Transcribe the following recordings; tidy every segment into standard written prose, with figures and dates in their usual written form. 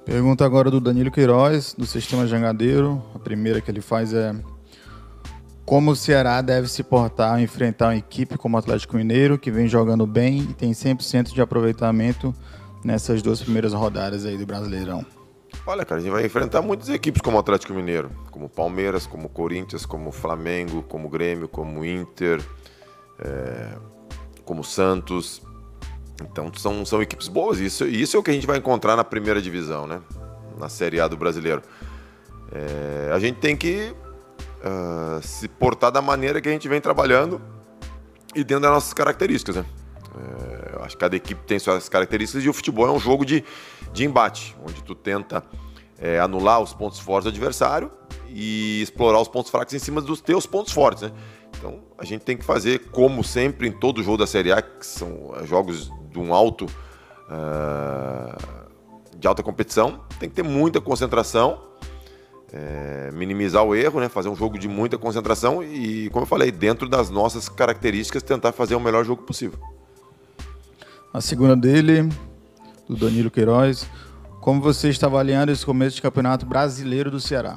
Pergunta agora do Danilo Queiroz, do Sistema Jangadeiro. A primeira que ele faz é: como o Ceará deve se portar ao enfrentar uma equipe como o Atlético Mineiro, que vem jogando bem e tem 100% de aproveitamento nessas duas primeiras rodadas aí do Brasileirão? Olha, cara, a gente vai enfrentar muitas equipes como o Atlético Mineiro, como o Palmeiras, como o Corinthians, como o Flamengo, como o Grêmio, como o Inter, como o Santos. Então são equipes boas. Isso é o que a gente vai encontrar na primeira divisão, né? Na Série A do Brasileiro. A gente tem que se portar da maneira que a gente vem trabalhando e dentro das nossas características, né? Eu acho que cada equipe tem suas características e o futebol é um jogo de embate, onde tu tenta anular os pontos fortes do adversário e explorar os pontos fracos em cima dos teus pontos fortes, né? Então a gente tem que fazer, como sempre em todo jogo da Série A, que são jogos de de alta competição, tem que ter muita concentração, minimizar o erro, né? Fazer um jogo de muita concentração e, como eu falei, dentro das nossas características, tentar fazer o melhor jogo possível. A segunda dele, do Danilo Queiroz: como você está avaliando esse começo de campeonato brasileiro do Ceará?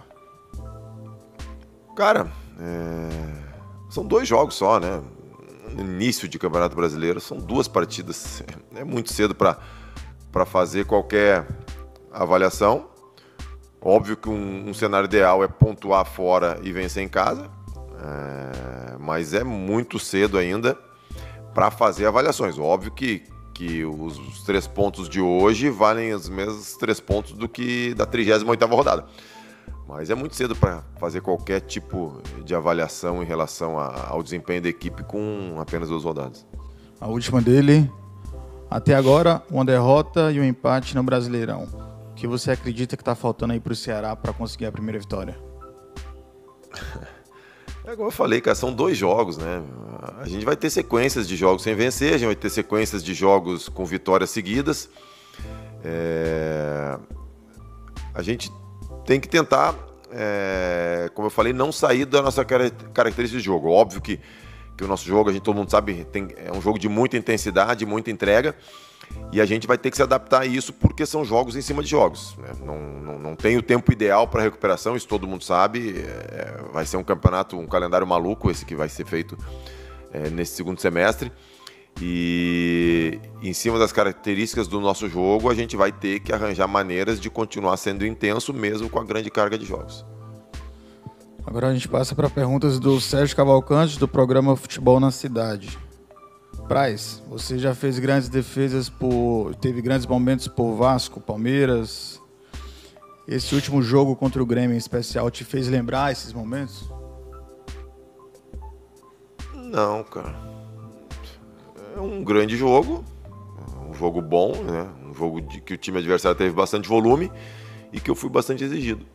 Cara, são 2 jogos só, né? No início de campeonato brasileiro, são 2 partidas. É muito cedo para fazer qualquer avaliação. Óbvio que um cenário ideal é pontuar fora e vencer em casa, mas é muito cedo ainda para fazer avaliações. Óbvio que os 3 pontos de hoje valem os mesmos 3 pontos do que da 38ª rodada. Mas é muito cedo para fazer qualquer tipo de avaliação em relação ao desempenho da equipe com apenas 2 rodadas. A última dele: até agora, uma derrota e um empate no Brasileirão. O que você acredita que está faltando aí para o Ceará para conseguir a primeira vitória? Como eu falei, cara, são 2 jogos, né? A gente vai ter sequências de jogos sem vencer, a gente vai ter sequências de jogos com vitórias seguidas. A gente tem que tentar, como eu falei, não sair da nossa característica de jogo. Óbvio que o nosso jogo, todo mundo sabe, é um jogo de muita intensidade, muita entrega, e a gente vai ter que se adaptar a isso porque são jogos em cima de jogos, né? Não tem o tempo ideal para recuperação, isso todo mundo sabe. Vai ser um campeonato, um calendário maluco esse que vai ser feito nesse segundo semestre. E em cima das características do nosso jogo, a gente vai ter que arranjar maneiras de continuar sendo intenso mesmo com a grande carga de jogos. Agora a gente passa para perguntas do Sérgio Cavalcante, do programa Futebol na Cidade. Praz, você já fez grandes defesas teve grandes momentos por Vasco, Palmeiras. Esse último jogo contra o Grêmio em especial te fez lembrar esses momentos? Não, cara. É um grande jogo, um jogo bom, né? Um jogo que o time adversário teve bastante volume e que eu fui bastante exigido.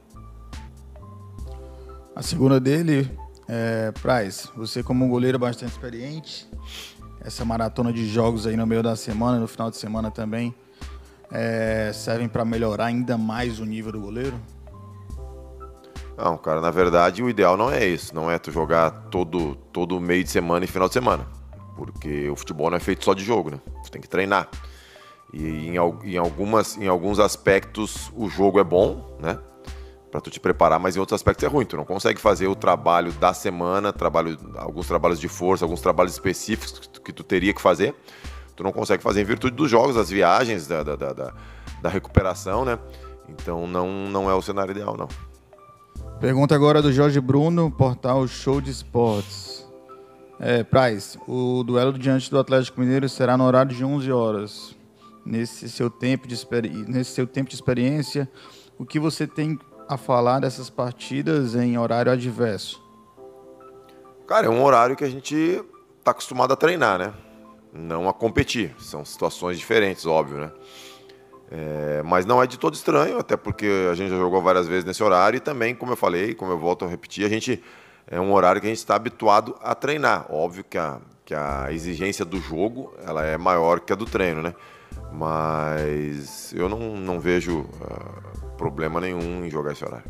A segunda dele: Praz, você como um goleiro bastante experiente, essa maratona de jogos aí no meio da semana, no final de semana também, servem para melhorar ainda mais o nível do goleiro? Não, cara, na verdade o ideal não é isso, não é tu jogar todo meio de semana e final de semana, porque o futebol não é feito só de jogo, né? Tu tem que treinar. E em alguns aspectos o jogo é bom, né? Pra tu te preparar, mas em outros aspectos é ruim. Tu não consegue fazer o trabalho da semana, alguns trabalhos de força, alguns trabalhos específicos que tu teria que fazer. Tu não consegue fazer em virtude dos jogos, das viagens, da recuperação, né? Então não é o cenário ideal, não. Pergunta agora do Jorge Bruno, portal Show de Esportes. Praz, o duelo diante do Atlético Mineiro será no horário de 11 horas. Nesse seu tempo de experiência, o que você tem a falar dessas partidas em horário adverso? Cara, é um horário que a gente tá acostumado a treinar, né? Não a competir. São situações diferentes, óbvio, né? Mas não é de todo estranho, até porque a gente já jogou várias vezes nesse horário e também, como eu falei, como eu volto a repetir, é um horário que a gente está habituado a treinar. Óbvio que a exigência do jogo ela é maior que a do treino, né? Mas eu não vejo problema nenhum em jogar esse horário.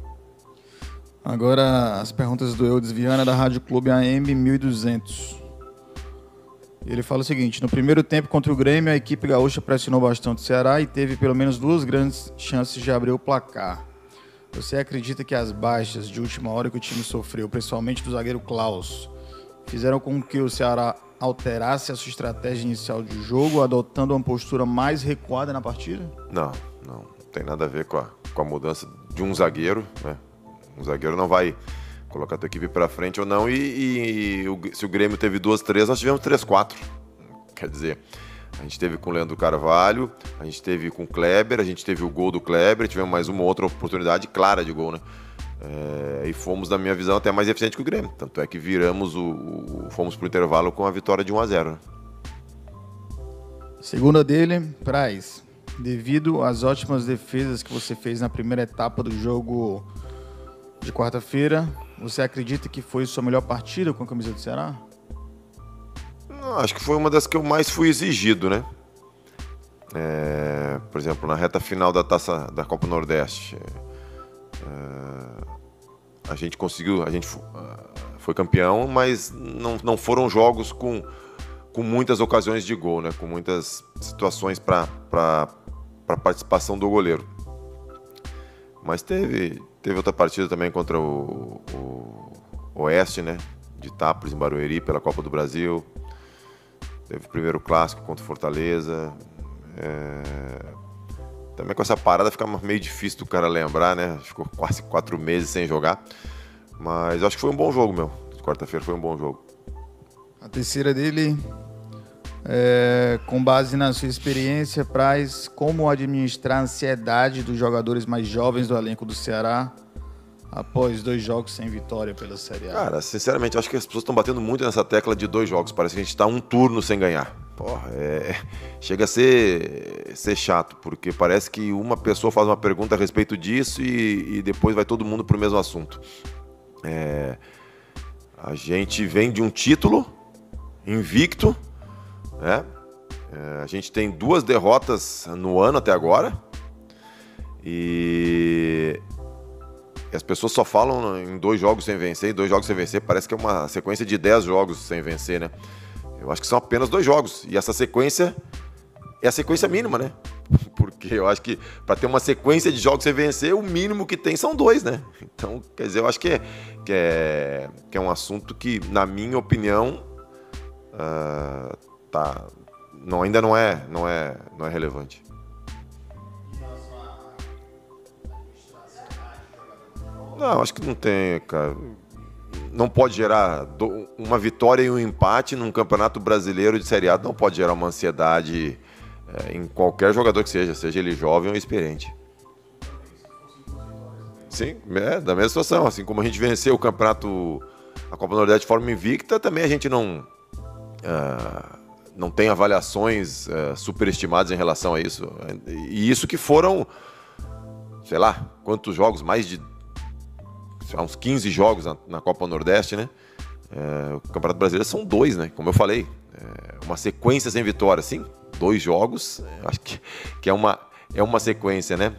Agora as perguntas do Eudes Viana, da Rádio Clube AM 1200. Ele fala o seguinte: no primeiro tempo contra o Grêmio, a equipe gaúcha pressionou bastante o Ceará e teve pelo menos 2 grandes chances de abrir o placar. Você acredita que as baixas de última hora que o time sofreu, principalmente do zagueiro Klaus, fizeram com que o Ceará alterasse a sua estratégia inicial de jogo, adotando uma postura mais recuada na partida? Não tem nada a ver com a mudança de um zagueiro, né? Um zagueiro não vai colocar a tua equipe para frente ou não, se o Grêmio teve 2-3, nós tivemos 3-4. Quer dizer, a gente teve com o Leandro Carvalho, a gente teve com o Kleber, a gente teve o gol do Kleber, tivemos mais uma outra oportunidade clara de gol, né? E fomos, na minha visão, até mais eficiente que o Grêmio. Tanto é que fomos pro intervalo com a vitória de 1-0. Né? Segunda dele, Praz. Devido às ótimas defesas que você fez na primeira etapa do jogo de quarta-feira, você acredita que foi sua melhor partida com a camisa do Ceará? Não, acho que foi uma das que eu mais fui exigido, né? Por exemplo, na reta final da Taça da Copa Nordeste, a gente foi campeão, mas não foram jogos com muitas ocasiões de gol, né? Com muitas situações para participação do goleiro. Mas teve outra partida também contra o Oeste, né? De Itápolis, em Barueri, pela Copa do Brasil. Teve o primeiro clássico contra o Fortaleza. Também com essa parada fica meio difícil do cara lembrar, né? Ficou quase 4 meses sem jogar. Mas acho que foi um bom jogo, meu. Quarta-feira foi um bom jogo. A terceira dele, com base na sua experiência, Praz, como administrar a ansiedade dos jogadores mais jovens do elenco do Ceará após 2 jogos sem vitória pela Série A? Cara, sinceramente, acho que as pessoas estão batendo muito nessa tecla de 2 jogos. Parece que a gente está um turno sem ganhar. Porra, chega a ser chato, porque parece que uma pessoa faz uma pergunta a respeito disso e depois vai todo mundo para o mesmo assunto. A gente vem de um título invicto, né? A gente tem 2 derrotas no ano até agora e as pessoas só falam em 2 jogos sem vencer, parece que é uma sequência de 10 jogos sem vencer, né? Eu acho que são apenas 2 jogos e essa sequência é a sequência mínima, né? Porque eu acho que para ter uma sequência de jogos sem vencer, o mínimo que tem são 2, né? Então, quer dizer, eu acho que é um assunto que, na minha opinião, ainda não é relevante. Não, acho que não tem, cara. Não pode gerar uma vitória e um empate num campeonato brasileiro de Série A, não pode gerar uma ansiedade em qualquer jogador que seja ele jovem ou experiente. Sim, da mesma situação. Assim como a gente venceu a Copa Nordeste de forma invicta, também a gente não tem avaliações superestimadas em relação a isso. E isso que foram, sei lá, quantos jogos, mais de uns 15 jogos na Copa Nordeste, né? O Campeonato Brasileiro são 2, né? Como eu falei, uma sequência sem vitória, sim. 2 jogos, acho que é uma sequência, né?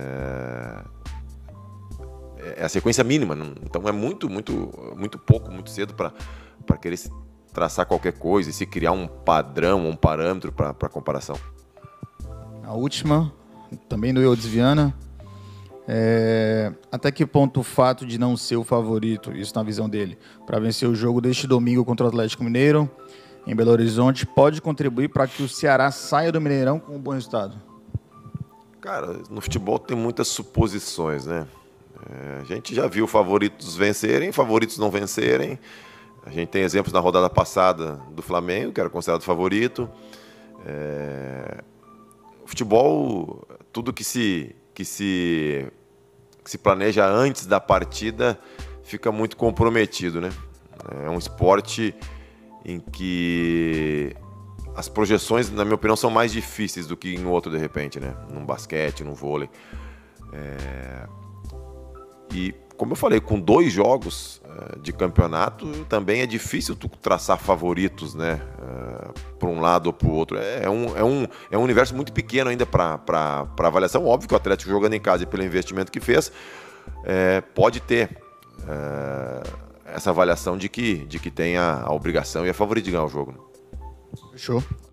É a sequência mínima, então é muito pouco, muito cedo para querer traçar qualquer coisa e se criar um padrão, um parâmetro para comparação. A última, também do Eudes Viana. Até que ponto o fato de não ser o favorito, isso na visão dele, para vencer o jogo deste domingo contra o Atlético Mineiro, em Belo Horizonte, pode contribuir para que o Ceará saia do Mineirão com um bom resultado? Cara, no futebol tem muitas suposições, né? A gente já viu favoritos vencerem, favoritos não vencerem. A gente tem exemplos na rodada passada do Flamengo, que era considerado favorito. O futebol, tudo que se planeja antes da partida fica muito comprometido, né? É um esporte em que as projeções, na minha opinião, são mais difíceis do que em outro, de repente, né? Num basquete, num vôlei. E, como eu falei, com 2 jogos de campeonato, também é difícil tu traçar favoritos, né? Para um lado ou para o outro. É um universo muito pequeno ainda para avaliação. Óbvio que o Atlético, jogando em casa e pelo investimento que fez, pode ter essa avaliação de que tem a obrigação e a favorito de ganhar o jogo. Né? Fechou.